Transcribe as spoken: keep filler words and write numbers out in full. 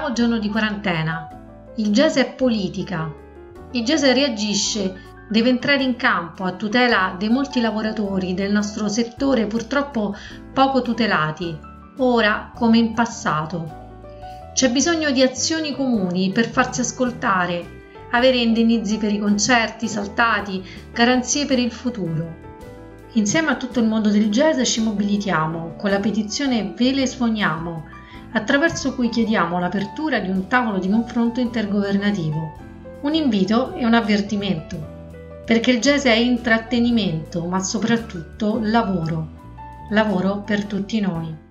giorno di quarantena. Il jazz è politica. Il jazz reagisce, deve entrare in campo a tutela dei molti lavoratori del nostro settore purtroppo poco tutelati, ora come in passato. C'è bisogno di azioni comuni per farsi ascoltare, avere indennizzi per i concerti saltati, garanzie per il futuro. Insieme a tutto il mondo del jazz ci mobilitiamo con la petizione Ve le suoniamo, attraverso cui chiediamo l'apertura di un tavolo di confronto intergovernativo. Un invito e un avvertimento, perché il jazz è intrattenimento, ma soprattutto lavoro. Lavoro per tutti noi.